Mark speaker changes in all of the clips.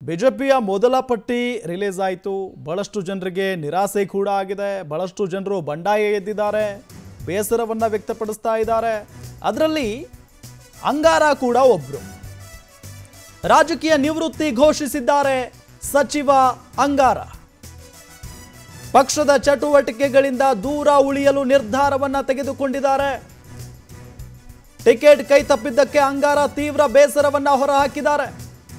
Speaker 1: ಬಿಜೆಪಿಯ ಮೊದಲ ಪಟ್ಟಿ ರಿಲೀಸ್ ಆಯಿತು. ಬಹಳಷ್ಟು ಜನರಿಗೆ ನಿರಾಸೆ ಕೂಡ ಆಗಿದೆ. ಬಹಳಷ್ಟು ಜನರು ಬಂಡಾಯ ಎದ್ದಿದ್ದಾರೆ, ಬೇಸರವನ್ನ ವ್ಯಕ್ತಪಡಿಸ್ತಾ ಇದ್ದಾರೆ. ಅದರಲ್ಲಿ ಅಂಗಾರ ಕೂಡ ಒಬ್ರು. ರಾಜಕೀಯ ನಿವೃತ್ತಿ ಘೋಷಿಸಿದ್ದಾರೆ ಸಚಿವ ಅಂಗಾರ. ಪಕ್ಷದ ಚಟುವಟಿಕೆಗಳಿಂದ ದೂರ ಉಳಿಯಲು ನಿರ್ಧಾರವನ್ನ ತೆಗೆದುಕೊಂಡಿದ್ದಾರೆ. ಟಿಕೆಟ್ ಕೈ ತಪ್ಪಿದ್ದಕ್ಕೆ ಅಂಗಾರ ತೀವ್ರ ಬೇಸರವನ್ನ ಹೊರಹಾಕಿದ್ದಾರೆ.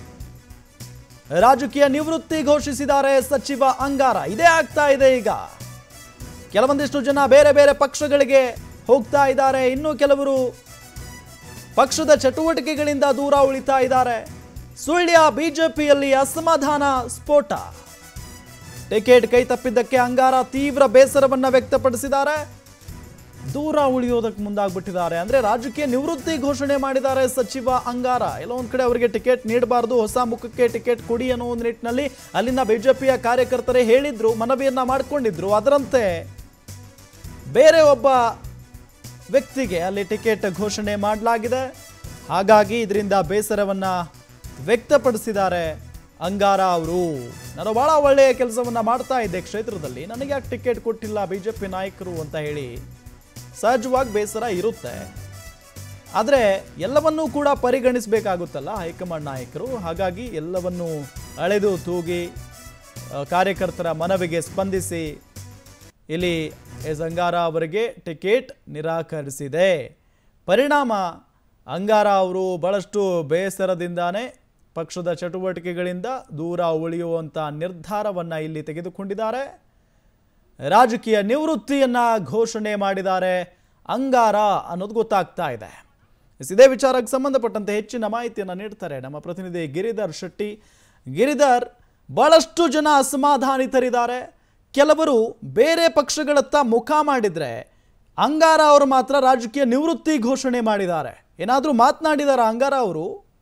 Speaker 1: ರಾಜಕೀಯ ನಿವೃತ್ತಿ ಘೋಷಿಸಿದ್ದಾರೆ ಸಚಿವ ಅಂಗಾರ. ಇದೇ ಆಗ್ತಾ ಇದೆ ಈಗ. ಕೆಲವೊಂದಿಷ್ಟು ಜನ ಬೇರೆ ಬೇರೆ ಪಕ್ಷಗಳಿಗೆ ಹೋಗ್ತಾ ಇದ್ದಾರೆ, ಇನ್ನು ಕೆಲವರು ಪಕ್ಷದ ಚಟುವಟಿಕೆಗಳಿಂದ ದೂರ ಉಳಿತಾ ಇದ್ದಾರೆ. ಸುಳ್ಯ ಬಿಜೆಪಿಯಲ್ಲಿ ಅಸಮಾಧಾನ ಸ್ಫೋಟ. ಟಿಕೆಟ್ ಕೈ ತಪ್ಪಿದ್ದಕ್ಕೆ ಅಂಗಾರ ತೀವ್ರ ಬೇಸರವನ್ನ ವ್ಯಕ್ತಪಡಿಸಿದ್ದಾರೆ. ದೂರ ಉಳಿಯೋದಕ್ಕೆ ಮುಂದಾಗ್ಬಿಟ್ಟಿದ್ದಾರೆ. ಅಂದ್ರೆ ರಾಜಕೀಯ ನಿವೃತ್ತಿ ಘೋಷಣೆ ಮಾಡಿದ್ದಾರೆ ಸಚಿವ ಅಂಗಾರ. ಎಲ್ಲೋ ಒಂದ್ ಕಡೆ ಅವರಿಗೆ ಟಿಕೆಟ್ ನೀಡಬಾರದು, ಹೊಸ ಮುಖಕ್ಕೆ ಟಿಕೆಟ್ ಕೊಡಿ ಅನ್ನೋ ಒಂದು ನಿಟ್ಟಿನಲ್ಲಿ ಅಲ್ಲಿನ ಬಿಜೆಪಿಯ ಕಾರ್ಯಕರ್ತರೇ ಹೇಳಿದ್ರು, ಮನವಿಯನ್ನ ಮಾಡಿಕೊಂಡಿದ್ರು. ಅದರಂತೆ ಬೇರೆ ಒಬ್ಬ ವ್ಯಕ್ತಿಗೆ ಅಲ್ಲಿ ಟಿಕೆಟ್ ಘೋಷಣೆ ಮಾಡಲಾಗಿದೆ. ಹಾಗಾಗಿ ಇದರಿಂದ ಬೇಸರವನ್ನ ವ್ಯಕ್ತಪಡಿಸಿದ್ದಾರೆ ಅಂಗಾರ ಅವರು. ನಾನು ಬಹಳ ಒಳ್ಳೆಯ ಕೆಲಸವನ್ನ ಮಾಡ್ತಾ ಇದ್ದೆ ಕ್ಷೇತ್ರದಲ್ಲಿ, ನನಗೆ ಯಾಕೆ ಟಿಕೆಟ್ ಕೊಟ್ಟಿಲ್ಲ ಬಿಜೆಪಿ ನಾಯಕರು ಅಂತ ಹೇಳಿ ಸಹಜವಾಗಿ ಬೇಸರ ಇರುತ್ತೆ. ಆದರೆ ಎಲ್ಲವನ್ನೂ ಕೂಡ ಪರಿಗಣಿಸಬೇಕಾಗುತ್ತಲ್ಲ ಹೈಕಮಾಂಡ್ ನಾಯಕರು. ಹಾಗಾಗಿ ಎಲ್ಲವನ್ನೂ ಅಳೆದು ತೂಗಿ ಕಾರ್ಯಕರ್ತರ ಮನವಿಗೆ ಸ್ಪಂದಿಸಿ ಇಲ್ಲಿ ಅಂಗಾರ ಅವರಿಗೆ ಟಿಕೆಟ್ ನಿರಾಕರಿಸಿದೆ. ಪರಿಣಾಮ ಅಂಗಾರ ಅವರು ಬಹಳಷ್ಟು ಬೇಸರದಿಂದಾನೇ ಪಕ್ಷದ ಚಟುವಟಿಕೆಗಳಿಂದ ದೂರ ಉಳಿಯುವಂಥ ನಿರ್ಧಾರವನ್ನು ಇಲ್ಲಿ ತೆಗೆದುಕೊಂಡಿದ್ದಾರೆ. ರಾಜಕೀಯ ನಿವೃತ್ತಿಯನ್ನ ಘೋಷಣೆ ಮಾಡಿದ್ದಾರೆ ಅಂಗಾರ ಅನ್ನೋದು ಗೊತ್ತಾಗ್ತಾ ಇದೆ. ಇದೇ ವಿಚಾರಕ್ಕೆ ಸಂಬಂಧಪಟ್ಟಂತೆ ಹೆಚ್ಚಿನ ಮಾಹಿತಿಯನ್ನು ನೀಡ್ತಾರೆ ನಮ್ಮ ಪ್ರತಿನಿಧಿ ಗಿರಿಧರ್ ಶೆಟ್ಟಿ. ಗಿರಿಧರ್, ಬಹಳಷ್ಟು ಜನ ಅಸಮಾಧಾನಿತರಿದ್ದಾರೆ. ಕೆಲವರು ಬೇರೆ ಪಕ್ಷಗಳತ್ತ ಮುಖ ಮಾಡಿದ್ರೆ ಅಂಗಾರ ಅವರು ಮಾತ್ರ ರಾಜಕೀಯ ನಿವೃತ್ತಿ ಘೋಷಣೆ ಮಾಡಿದ್ದಾರೆ. ಏನಾದರೂ ಮಾತನಾಡಿದಾರ ಅಂಗಾರ ಅವರು?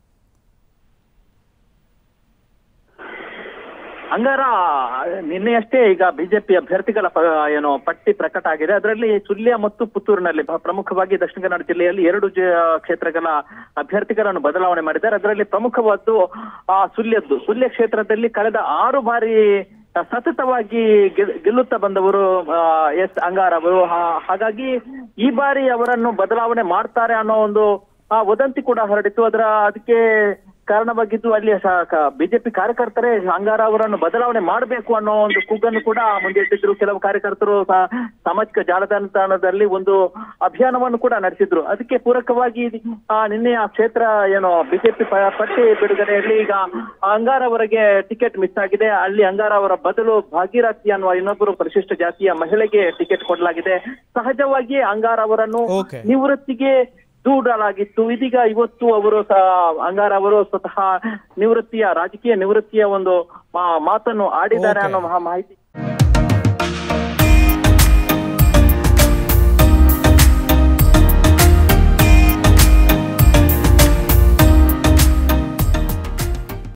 Speaker 2: ಅಂಗಾರ ನಿನ್ನೆಯಷ್ಟೇ ಈಗ ಬಿಜೆಪಿ ಅಭ್ಯರ್ಥಿಗಳ ಏನು ಪಟ್ಟಿ ಪ್ರಕಟ ಆಗಿದೆ. ಅದರಲ್ಲಿ ಸುಳ್ಯ ಮತ್ತು ಪುತ್ತೂರಿನಲ್ಲಿ ಪ್ರಮುಖವಾಗಿ ದಕ್ಷಿಣ ಕನ್ನಡ ಜಿಲ್ಲೆಯಲ್ಲಿ 2 ಕ್ಷೇತ್ರಗಳ ಅಭ್ಯರ್ಥಿಗಳನ್ನು ಬದಲಾವಣೆ ಮಾಡಿದ್ದಾರೆ. ಅದರಲ್ಲಿ ಪ್ರಮುಖವಾದ್ದು ಸುಳ್ಯ ಕ್ಷೇತ್ರದಲ್ಲಿ ಕಳೆದ 6 ಬಾರಿ ಸತತವಾಗಿ ಗೆಲ್ಲುತ್ತಾ ಬಂದವರು ಅಂಗಾರ ಅವರು. ಹಾಗಾಗಿ ಈ ಬಾರಿ ಅವರನ್ನು ಬದಲಾವಣೆ ಮಾಡ್ತಾರೆ ಅನ್ನೋ ಒಂದು ವದಂತಿ ಕೂಡ ಹರಡಿತ್ತು. ಅದಕ್ಕೆ ಕಾರಣವಾಗಿದ್ದು ಅಲ್ಲಿ ಬಿಜೆಪಿ ಕಾರ್ಯಕರ್ತರೇ ಅಂಗಾರ ಅವರನ್ನು ಬದಲಾವಣೆ ಮಾಡಬೇಕು ಅನ್ನೋ ಒಂದು ಕೂಗನ್ನು ಕೂಡ ಮುಂದಿಟ್ಟಿದ್ರು. ಕೆಲವು ಕಾರ್ಯಕರ್ತರು ಸಾಮಾಜಿಕ ಜಾಲತಾಣದಲ್ಲಿ ಒಂದು ಅಭಿಯಾನವನ್ನು ಕೂಡ ನಡೆಸಿದ್ರು. ಅದಕ್ಕೆ ಪೂರಕವಾಗಿ ನಿನ್ನೆ ಆ ಕ್ಷೇತ್ರ ಏನು ಬಿಜೆಪಿ ಪಟ್ಟಿ ಬಿಡುಗಡೆಯಲ್ಲಿ ಈಗ ಅಂಗಾರ ಅವರಿಗೆ ಟಿಕೆಟ್ ಮಿಸ್ ಆಗಿದೆ. ಅಲ್ಲಿ ಅಂಗಾರ ಅವರ ಬದಲು ಭಾಗೀರಥಿ ಅನ್ನುವ ಇನ್ನೊಬ್ಬರು ಪರಿಶಿಷ್ಟ ಜಾತಿಯ ಮಹಿಳೆಗೆ ಟಿಕೆಟ್ ಕೊಡಲಾಗಿದೆ. ಸಹಜವಾಗಿ ಅಂಗಾರ ಅವರನ್ನು ನಿವೃತ್ತಿಗೆ ದೂಡಲಾಗಿತ್ತು. ಇದೀಗ ಇವತ್ತು ಅವರು ಅಂಗಾರ ಅವರು ಸ್ವತಃ ರಾಜಕೀಯ ನಿವೃತ್ತಿಯ ಒಂದು ಮಾತನ್ನು ಆಡಿದ್ದಾರೆ ಅನ್ನೋ ಮಾಹಿತಿ